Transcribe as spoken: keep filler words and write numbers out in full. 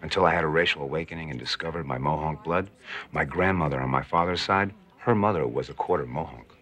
until I had a racial awakening and discovered my Mohawk blood. My grandmother on my father's side, her mother was a quarter Mohawk.